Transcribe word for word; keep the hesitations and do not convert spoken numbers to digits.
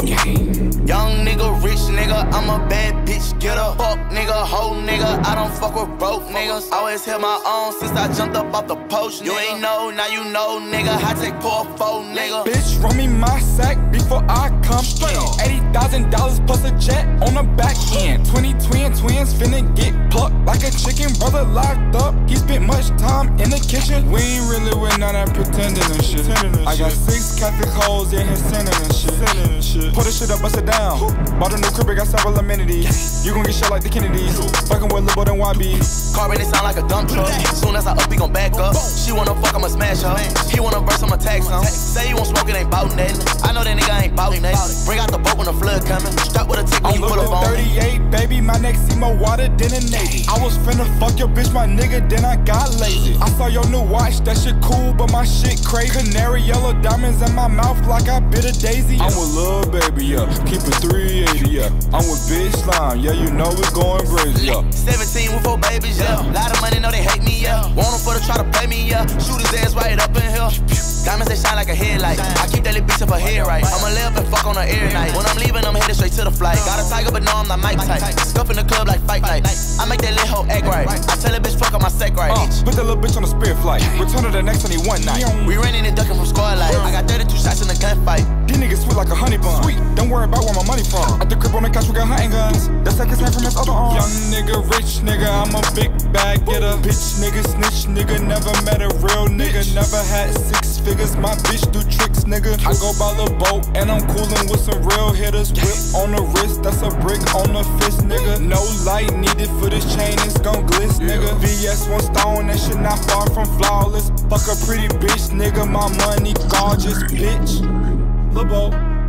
Young nigga, rich nigga, I'm a bad bitch getter. Fuck nigga, hoe nigga, I don't fuck with broke niggas. Always held my own since I jumped up off the post. You ain't know, now you know, nigga. I take poor foe, nigga. Bitch, run me my sack before I come in. eighty thousand dollars plus a jet on the back end. twenty twin twins finna get plucked like a chicken. Brother locked up, he spent much time in the kitchen. We ain't really with none of that pretending and shit. I got six Catholic hoes in his sinning and shit. Put this shit up, bust it down. Bought a new crib, it got several amenities. You gon' get shot like the Kennedys. Fucking with Lil' than Y B. Car ready sound like a dump truck. Soon as I up, he gon' back up. She wanna fuck, I'ma smash her. He wanna verse, I'ma tag some. Say he won't smoke, it ain't bout nothing. I know that nigga ain't bout nothing. Bring out the boat when the flood coming. Strap with a tick when you pull up on thirty-eight, baby, my neck see more water than a Navy. I was finna fuck your bitch, my nigga, then I got lazy. I saw your new watch, that shit cool, but my shit crazy. Canary yellow diamonds in my mouth like I bit a daisy. I'm with Lil Baby, yeah, keep it three eighty, yeah. I'm with Big Slime, yeah, you know we going crazy, yeah. seventeen with four babies, yeah. Lot of money, know they hate me, yeah. Want them for to try to pay me, yeah. Shoot his ass right up in here. Diamonds, they shine like a headlight. I keep that little bitch up her head right. I'ma lay up and fuck on her every night. When I'm leaving, I'm headed straight to the flight. Got a tiger, but no, I'm not Mike type. Scuff in the club like fight night. I make that little hoe act right. I tell that bitch fuck up my sack right. Uh, put that little bitch on a spirit flight. Return to the next only one night. We running and ducking from squad light. I got thirty-two shots in the gunfight. These niggas sweet like a honey bun. Sweet, don't worry about where my money from. At the crib on the couch, we got hunting guns. That's like his hand from his other arm. Young nigga, rich nigga, I'm a big bag getter. Bitch nigga, snitch nigga, never met a real nigga. Never had six figures, my bitch do tricks, nigga. I go by the boat and I'm coolin' with some real hitters. Whip on the wrist, that's a brick on the fist, nigga. No light needed for this chain, it's gon' glitz, nigga. V S one stone, that shit not far from flawless. Fuck a pretty bitch, nigga, my money gorgeous, bitch. Lil' Bo.